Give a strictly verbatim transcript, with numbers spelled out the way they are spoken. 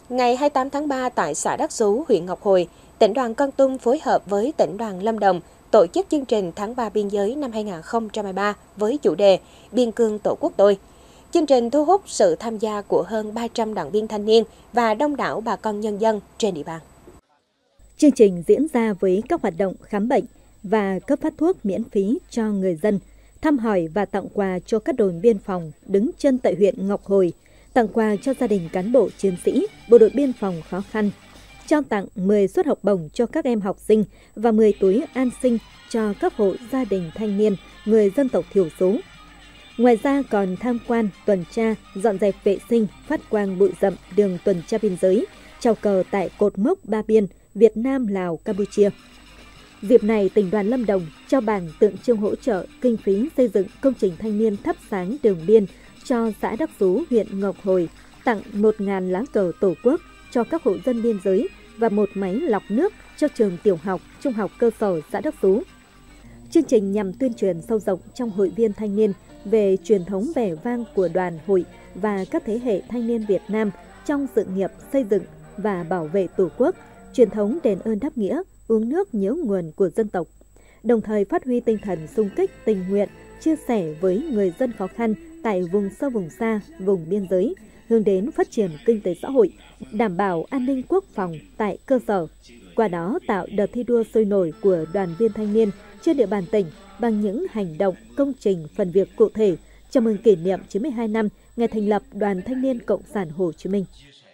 Ngày hai mươi tám tháng ba tại xã Đắc Xú, huyện Ngọc Hồi, tỉnh đoàn Kon Tum phối hợp với tỉnh đoàn Lâm Đồng tổ chức chương trình tháng ba biên giới năm hai nghìn không trăm hai mươi ba với chủ đề Biên cương Tổ quốc tôi. Chương trình thu hút sự tham gia của hơn ba trăm đoàn viên thanh niên và đông đảo bà con nhân dân trên địa bàn. Chương trình diễn ra với các hoạt động khám bệnh và cấp phát thuốc miễn phí cho người dân, thăm hỏi và tặng quà cho các đồn biên phòng đứng chân tại huyện Ngọc Hồi, tặng quà cho gia đình cán bộ chiến sĩ, bộ đội biên phòng khó khăn, trao tặng mười suất học bổng cho các em học sinh và mười túi an sinh cho các hộ gia đình thanh niên, người dân tộc thiểu số. Ngoài ra còn tham quan, tuần tra, dọn dẹp vệ sinh, phát quang bụi rậm đường tuần tra biên giới, chào cờ tại cột mốc Ba Biên, Việt Nam, Lào, Campuchia. Dịp này, tỉnh đoàn Lâm Đồng trao bằng tượng trưng hỗ trợ kinh phí xây dựng công trình thanh niên thắp sáng đường biên cho xã Đắc Xú, huyện Ngọc Hồi, tặng một nghìn lá cờ Tổ quốc cho các hộ dân biên giới và một máy lọc nước cho trường tiểu học, trung học cơ sở xã Đắc Xú. Chương trình nhằm tuyên truyền sâu rộng trong hội viên thanh niên về truyền thống vẻ vang của đoàn hội và các thế hệ thanh niên Việt Nam trong sự nghiệp xây dựng và bảo vệ Tổ quốc, truyền thống đền ơn đáp nghĩa, uống nước nhớ nguồn của dân tộc, đồng thời phát huy tinh thần xung kích tình nguyện, chia sẻ với người dân khó khăn tại vùng sâu vùng xa, vùng biên giới, hướng đến phát triển kinh tế xã hội, đảm bảo an ninh quốc phòng tại cơ sở. Qua đó tạo đợt thi đua sôi nổi của đoàn viên thanh niên trên địa bàn tỉnh bằng những hành động, công trình, phần việc cụ thể chào mừng kỷ niệm chín mươi hai năm ngày thành lập Đoàn Thanh niên Cộng sản Hồ Chí Minh.